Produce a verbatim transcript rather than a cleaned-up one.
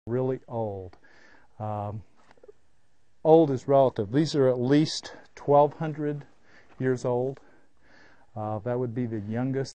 really old. Um, old is relative. These are at least twelve hundred years old. Uh, that would be the youngest